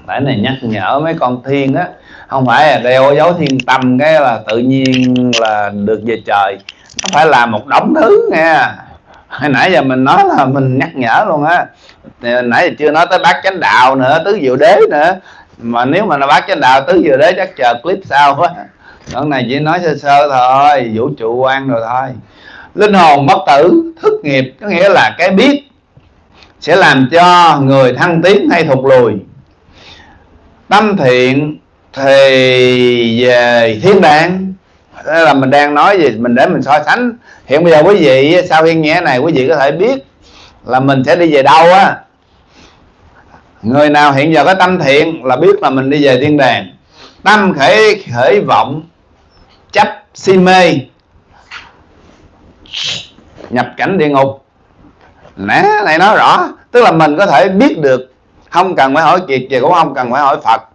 Tại này nhắc nhở mấy con thiên á, không phải là đeo dấu thiên tâm cái là tự nhiên là được về trời, nó phải làm một đống thứ nha. Hồi nãy giờ mình nói là mình nhắc nhở luôn á, nãy giờ chưa nói tới bát chánh đạo nữa, tứ diệu đế nữa, mà nếu mà là bát chánh đạo tứ diệu đế chắc chờ clip sau quá. Đoạn này chỉ nói sơ sơ thôi, vũ trụ quan rồi thôi. Linh hồn bất tử, thức nghiệp có nghĩa là cái biết sẽ làm cho người thăng tiến hay thụt lùi. Tâm thiện thì về thiên đàng. Đây là mình đang nói gì, mình để mình so sánh. Hiện bây giờ quý vị sau khi nghe này, quý vị có thể biết là mình sẽ đi về đâu á. Người nào hiện giờ có tâm thiện là biết là mình đi về thiên đàng. Tâm khởi vọng chấp si mê, nhập cảnh địa ngục. Nè, này nói rõ, tức là mình có thể biết được, không cần phải hỏi Kiệt và cũng không cần phải hỏi Phật.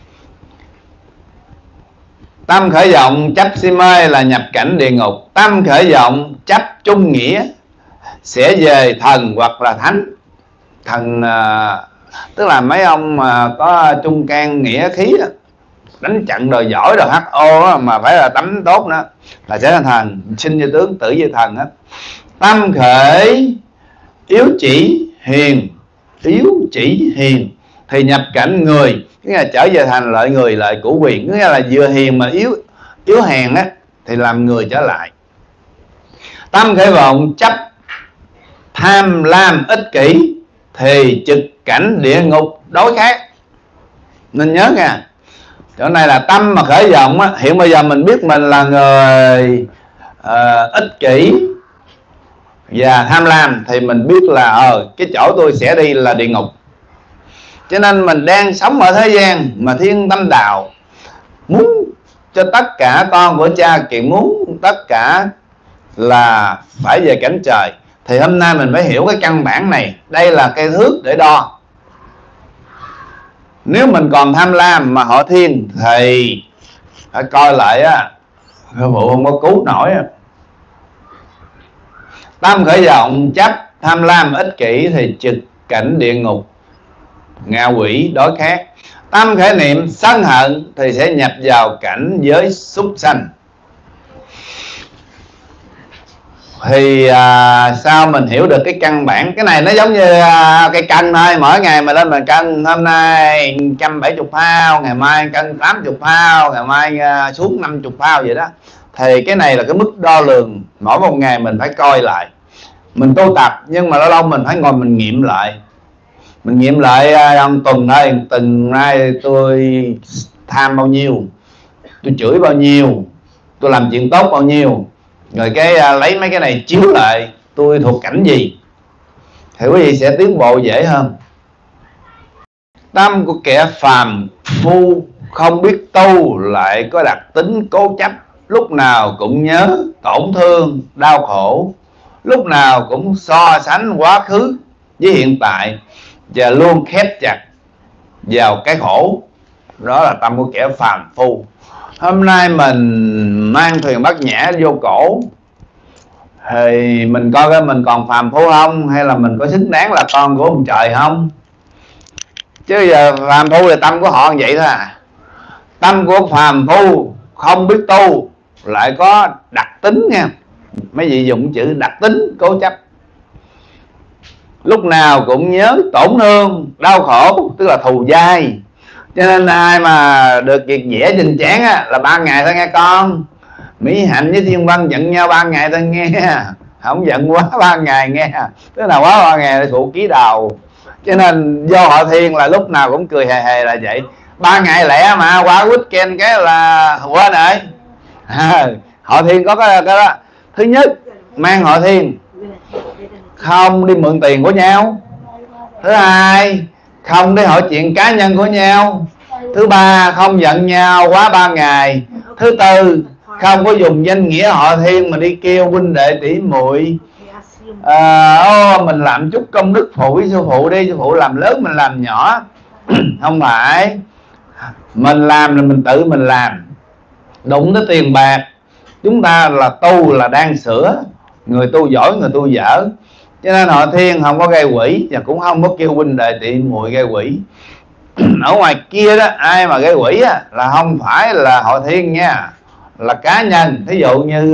Tâm khởi vọng chấp si mê là nhập cảnh địa ngục. Tâm khởi vọng chấp trung nghĩa sẽ về thần hoặc là thánh. Thần tức là mấy ông mà có trung can nghĩa khí đó, đánh trận đòi giỏi đòi HO đó, mà phải là tấm tốt nữa là sẽ là thần, sinh như tướng tử như thần hết. Tâm khởi yếu chỉ hiền, yếu chỉ hiền thì nhập cảnh người, nghĩa là trở về thành lợi người lợi của quyền, nghĩa là vừa hiền mà yếu hèn á thì làm người trở lại. Tâm khởi vọng chấp tham lam ích kỷ thì trực cảnh địa ngục đối khác. Nên nhớ nha, chỗ này là tâm mà khởi vọng á. Hiện bây giờ mình biết mình là người ích kỷ và tham lam thì mình biết là cái chỗ tôi sẽ đi là địa ngục. Cho nên mình đang sống ở thế gian mà thiên tâm đạo muốn cho tất cả con của cha Kiệt, muốn tất cả là phải về cảnh trời, thì hôm nay mình phải hiểu cái căn bản này. Đây là cây thước để đo. Nếu mình còn tham lam mà họ thiên thì phải coi lại á, vụ không có cứu nổi. Tâm khởi vọng chấp tham lam ích kỷ thì trực cảnh địa ngục ngạ quỷ đối khác. Tâm khởi niệm sân hận thì sẽ nhập vào cảnh giới súc sanh. Thì sao mình hiểu được cái căn bản? Cái này nó giống như cây cân thôi. Mỗi ngày mà lên mình cân, hôm nay 170 phao, ngày mai cân 80 phao, ngày mai xuống 50 phao vậy đó. Thì cái này là cái mức đo lường. Mỗi một ngày mình phải coi lại. Mình tu tập nhưng mà lâu lâu mình phải ngồi mình nghiệm lại. Mình nghiệm lại trong tuần thôi, tuần nay tôi tham bao nhiêu, tôi chửi bao nhiêu, tôi làm chuyện tốt bao nhiêu, rồi cái lấy mấy cái này chiếu lại tôi thuộc cảnh gì, thì quý vị sẽ tiến bộ dễ hơn. Tâm của kẻ phàm phu không biết tu lại có đặc tính cố chấp, lúc nào cũng nhớ tổn thương đau khổ, lúc nào cũng so sánh quá khứ với hiện tại và luôn khép chặt vào cái khổ. Đó là tâm của kẻ phàm phu. Hôm nay mình mang thuyền Bát Nhã vô cổ thì mình coi coi mình còn phàm phu không, hay là mình có xứng đáng là con của ông trời không. Chứ giờ phàm phu thì tâm của họ như vậy thôi à. Tâm của phàm phu không biết tu lại có đặc tính nha, mấy vị dùng chữ đặc tính cố chấp, lúc nào cũng nhớ tổn thương đau khổ, tức là thù dai. Cho nên ai mà được việc vẽ trên trán á, là 3 ngày thôi nghe con. Mỹ Hạnh với Thiên Văn giận nhau 3 ngày thôi nghe, không giận quá 3 ngày nghe, tức là quá 3 ngày là thụ ký đầu. Cho nên do họ Thiên là lúc nào cũng cười hề hề là vậy. 3 ngày lẻ mà qua weekend cái là quên rồi. Họ Thiên có cái đó. Thứ nhất, mang họ Thiên không đi mượn tiền của nhau. Thứ hai, không đi hỏi chuyện cá nhân của nhau. Thứ ba, không giận nhau quá 3 ngày. Thứ tư, không có dùng danh nghĩa họ Thiên mà đi kêu huynh đệ tỷ muội mình làm chút công đức phụ với sư phụ đi, sư phụ làm lớn mình làm nhỏ. Không phải, mình làm là mình tự mình làm. Đụng tới tiền bạc, chúng ta là tu là đang sửa. Người tu giỏi, người tu dở. Cho nên họ Thiên không có gây quỷ và cũng không có kêu huynh đệ tỷ muội gây quỷ. ở ngoài kia đó, ai mà gây quỷ á, là không phải là hội thiên nha, là cá nhân. Thí dụ như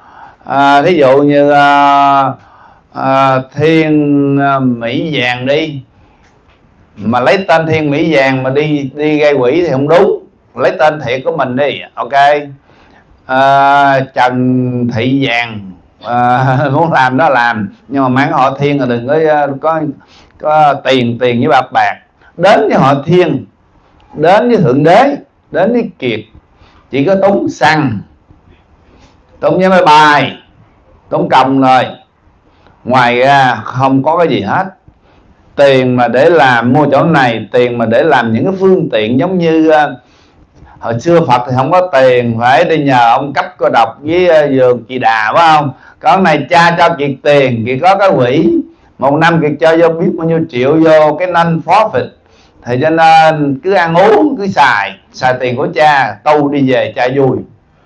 Thiên Mỹ Vàng đi, mà lấy tên Thiên Mỹ Vàng mà đi gây quỷ thì không đúng. Lấy tên thiệt của mình đi, ok. Trần Thị Vàng, muốn làm đó làm, nhưng mà mang họ Thiên là đừng có tiền với bạc bạc. Đến với họ Thiên, đến với Thượng Đế, đến với Kiệt, chỉ có tốn xăng, tốn vé máy bay, tốn công rồi, ngoài ra không có cái gì hết. Tiền mà để làm mua chỗ này, tiền mà để làm những cái phương tiện giống như hồi xưa Phật thì không có tiền, phải đi nhờ ông cấp cô độc với vườn Kỳ Đà, phải không? Còn này cha cho Kiệt tiền, Kiệt có cái quỹ, một năm Kiệt cho vô biết bao nhiêu triệu vô cái non profit, thì cho nên cứ ăn uống, cứ xài tiền của cha, tu đi về cha vui.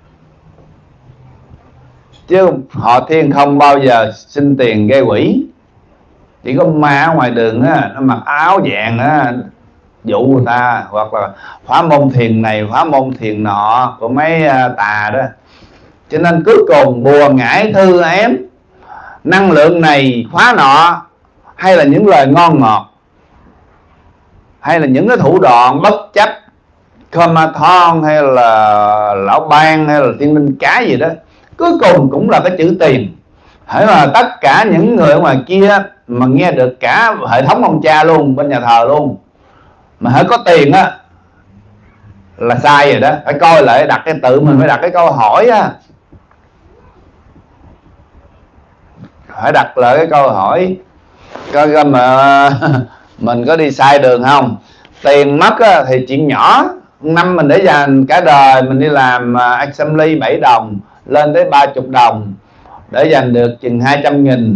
Chứ họ Thiên không bao giờ xin tiền gây quỷ. Chỉ có ma ở ngoài đường á, nó mặc áo vàng á, dụ người ta, hoặc là phá môn thiền này phá môn thiền nọ của mấy tà đó. Cho nên cuối cùng bùa ngải thư ém, năng lượng này phá nọ, hay là những lời ngon ngọt, hay là những cái thủ đoạn bất chấp Comathon hay là lão ban hay là tiên minh cái gì đó, cuối cùng cũng là cái chữ tiền. Hãy mà tất cả những người ở ngoài kia mà nghe được cả hệ thống ông cha luôn, bên nhà thờ luôn, mà hãy có tiền á là sai rồi đó. Phải coi lại, đặt cái tự mình phải đặt cái câu hỏi á, phải đặt lại cái câu hỏi coi mà mình có đi sai đường không. Tiền mất á, thì chuyện nhỏ, năm mình để dành cả đời, mình đi làm assembly 7 đồng lên tới 30 đồng để dành được chừng 200.000.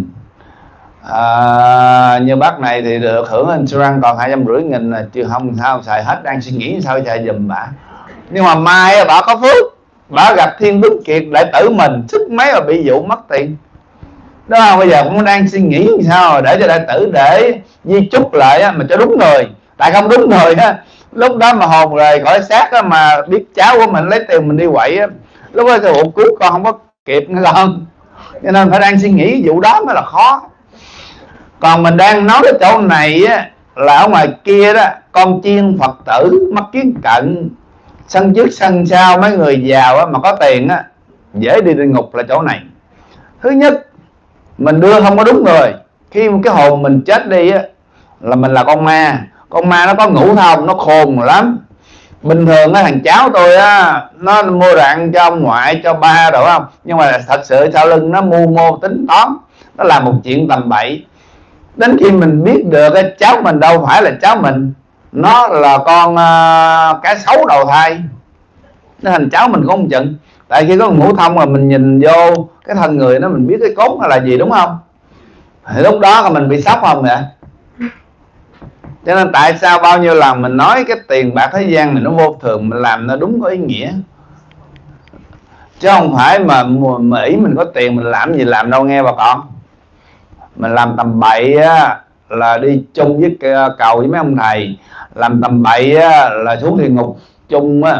Như bác này thì được hưởng insurance còn 250.000, chứ không sao xài hết, đang suy nghĩ sao xài giùm bà. Nhưng mà mai bà có phước, bà gặp Thiên Tuấn Kiệt đệ tử mình, sức mấy mà bị dụ mất tiền đó không? Bây giờ cũng đang suy nghĩ sao để cho đệ tử để di chúc lại á, mà cho đúng người. Tại không đúng người á, lúc đó mà hồn rời khỏi xác á, mà biết cháu của mình lấy tiền mình đi quậy á, lúc đó thì cứu con không có kịp nữa không. Cho nên phải đang suy nghĩ vụ đó mới là khó. Còn mình đang nói cái chỗ này á, là ở ngoài kia đó, con chiên Phật tử mắt kiến cận, sân trước sân sau, mấy người giàu á, mà có tiền á, dễ đi địa ngục là chỗ này. Thứ nhất, mình đưa không có đúng người. Khi một cái hồn mình chết đi á, là mình là con ma. Con ma nó có ngũ thông, nó khôn lắm. Bình thường á, thằng cháu tôi á, nó mua rạng cho ông ngoại, cho ba rồi không, nhưng mà thật sự sau lưng nó mưu tính toán, nó làm một chuyện tầm bậy. Đến khi mình biết được cái cháu mình đâu phải là cháu mình, nó là con cá sấu đầu thai, nó thành cháu mình cũng không chừng. Tại khi có ngũ thông mà mình nhìn vô cái thân người nó, mình biết cái cốt nó là gì, đúng không? Thì lúc đó là mình bị sốc không vậy? Cho nên tại sao bao nhiêu lần mình nói cái tiền bạc thế gian này nó vô thường, mình làm nó đúng có ý nghĩa, chứ không phải mà ý mình có tiền mình làm gì làm đâu nghe bà con. Mình làm tầm bậy á, là đi chung với cầu với mấy ông thầy. Làm tầm bậy á, là xuống địa ngục chung á.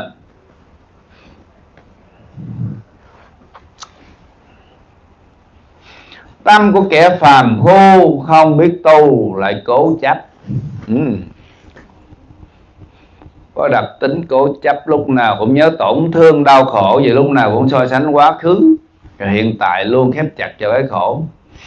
Tâm của kẻ phàm phu không biết tu lại cố chấp. Có đặc tính cố chấp, lúc nào cũng nhớ tổn thương đau khổ, vậy lúc nào cũng so sánh quá khứ rồi hiện tại, luôn khép chặt cho cái khổ.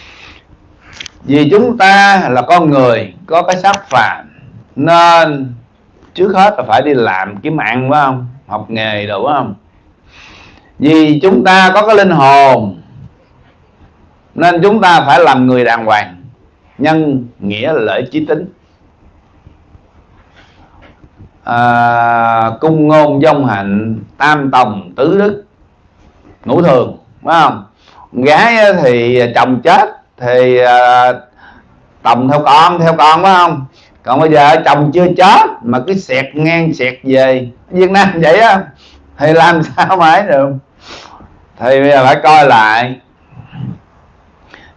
Vì chúng ta là con người có cái xác phàm, nên trước hết là phải đi làm kiếm ăn, phải không? Học nghề đâu, phải không? Vì chúng ta có cái linh hồn, nên chúng ta phải làm người đàng hoàng, nhân nghĩa lợi chí tính, cung ngôn dông hạnh, tam tòng tứ đức, ngũ thường, phải không? Gái thì chồng chết thì tòng theo con, phải không? Còn bây giờ chồng chưa chết mà cứ xẹt ngang xẹt về, Việt Nam vậy á, thì làm sao mà ấy được? Thì bây giờ phải coi lại.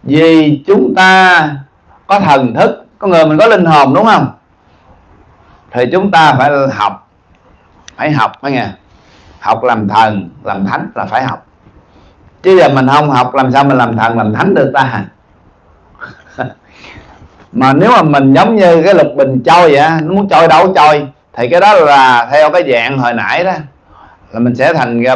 Vì chúng ta có thần thức, con người mình có linh hồn, đúng không? thì chúng ta phải học phải nghe, học làm thần làm thánh là phải học, chứ giờ mình không học làm sao mình làm thần làm thánh được ta. Mà nếu mà mình giống như cái lục bình trôi vậy, nó muốn trôi đâu trôi, thì cái đó là theo cái dạng hồi nãy đó, là mình sẽ thành gặp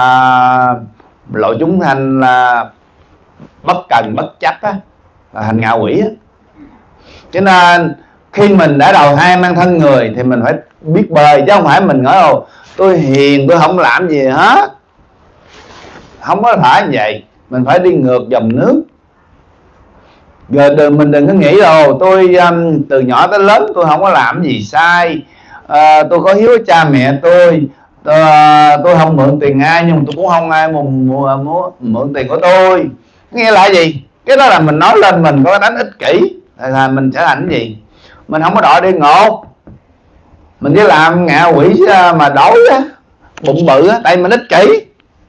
lộ chúng thành là bất cần bất chấp á, là thành ngạ quỷ á. Cho nên khi mình đã đầu thai mang thân người thì mình phải biết bơi, chứ không phải mình nói ồ tôi hiền tôi không làm gì hết, không có phải như vậy. Mình phải đi ngược dòng nước. Rồi mình đừng có nghĩ là tôi từ nhỏ tới lớn tôi không có làm gì sai, tôi có hiếu với cha mẹ tôi không mượn tiền ai, nhưng mà tôi cũng không ai mượn tiền của tôi. Nghĩa là gì? Cái đó là mình nói lên mình có đánh ích kỷ, là mình sẽ thành cái gì? Mình không có đọa địa ngục, mình chỉ làm ngạ quỷ mà đói á, bụng bự á, tại mình ích kỷ.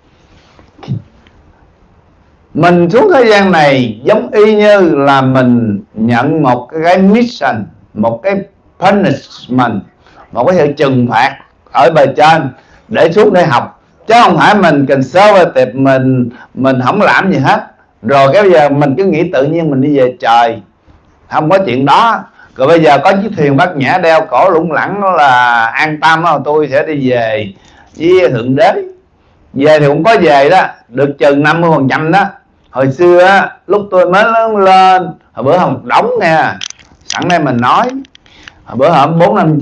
Mình xuống thế gian này giống y như là mình nhận một cái mission, một cái punishment, một cái sự trừng phạt ở bề trên để xuống để học, chứ không phải mình conservative, mình không làm gì hết. Rồi cái bây giờ mình cứ nghĩ tự nhiên mình đi về trời, không có chuyện đó. Rồi bây giờ có chiếc thuyền Bát Nhã đeo cổ lủng lẳng, đó là an tâm đó, tôi sẽ đi về với Thượng Đế. Về thì cũng có về đó, được chừng 50% đó. Hồi xưa á, lúc tôi mới lớn lên, hồi bữa một đống nha, sẵn đây mình nói, hồi bữa hổm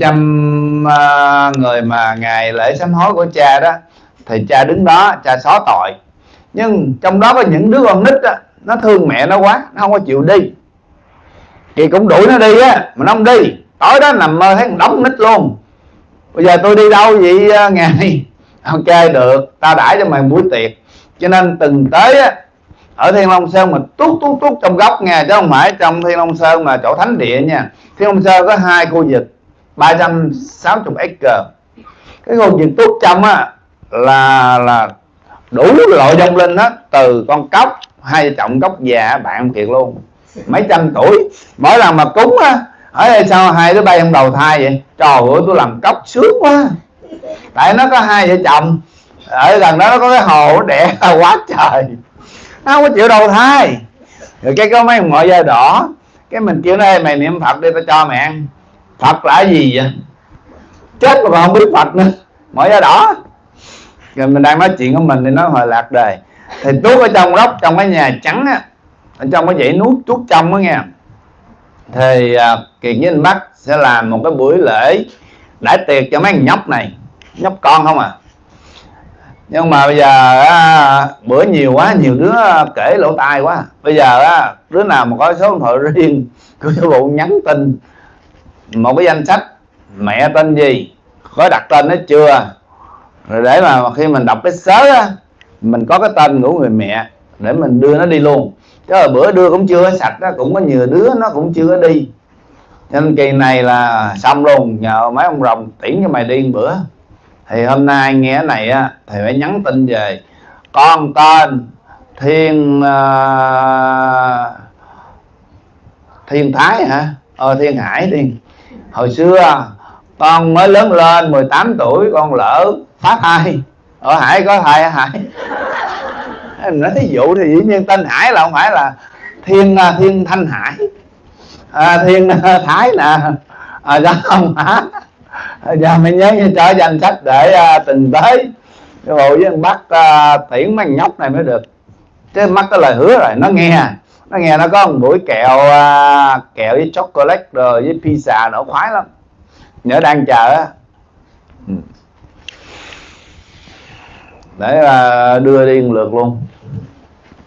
400-500 người mà ngày lễ sám hối của cha đó, thì cha đứng đó, cha xóa tội. Nhưng trong đó có những đứa con nít á, nó thương mẹ nó quá, nó không có chịu đi, thì cũng đuổi nó đi á, mà nó không đi. Tối đó nằm mơ thấy một đống nít luôn. Bây giờ tôi đi đâu vậy ngài? Ok được, tao đãi cho mày buổi tiệc. Cho nên từng tới á, ở Thiên Long Sơn mà tút trong góc nha, chứ không phải trong Thiên Long Sơn mà chỗ thánh địa nha. Thiên Long Sơn có 2 khu vực 360 acre. Cái khu vực tút trong á là đủ loại vong linh hết, từ con cóc, 2 vợ chồng cóc già bạn thiệt luôn, mấy trăm tuổi. Mỗi lần mà cúng á, ở đây sao 2 đứa bay trong đầu thai vậy? Trời ơi tôi làm cóc sướng quá, tại nó có 2 vợ chồng, ở gần đó nó có cái hồ đẻ quá trời, nó không có chịu đầu thai. Rồi cái có mấy ngồi da đỏ, cái mình kêu nó mày niệm Phật đi tao cho mày ăn. Phật là gì vậy? Chết mà còn không biết Phật nữa, ngồi da đỏ. Rồi mình đang nói chuyện của mình thì nó hồi lạc đề. Thì tuốt ở trong góc, trong cái nhà trắng á, ở trong cái dãy núi tuốt trong đó nha, thì Kiệt với anh Bắc sẽ làm một cái buổi lễ đãi tiệc cho mấy thằng nhóc này, nhóc con không à. Nhưng mà bây giờ bữa nhiều quá, nhiều đứa kể lỗ tai quá. Bây giờ đứa nào mà có số điện thoại riêng cứ vụ nhắn tin một cái danh sách mẹ tên gì, có đặt tên nó chưa, rồi để mà khi mình đọc cái sớ á, mình có cái tên của người mẹ để mình đưa nó đi luôn. Chứ rồi bữa đưa cũng chưa sạch đó, cũng có nhiều đứa nó cũng chưa có đi. Nên kỳ này là xong luôn, nhờ mấy ông rồng tiễn cho mày đi một bữa. Thì hôm nay nghe cái này á, thì phải nhắn tin về con tên Thiên Thái hả? Thiên Hải. Hồi xưa con mới lớn lên 18 tuổi con lỡ phá thai. Ở Hải có thai hả Hải? Nói thí dụ thì dĩ nhiên tên Hải là không phải là Thiên Thanh Hải, Thiên Thái nè, sao không hả? Giờ mày nhớ cho danh sách để tình tới cái bộ với anh Bắc tiễn mấy nhóc này mới được. Chứ Bắc có lời hứa rồi, nó nghe nó có một buổi kẹo với chocolate rồi với pizza nữa khoái lắm, nhớ đang chờ á, để đưa đi một lượt luôn.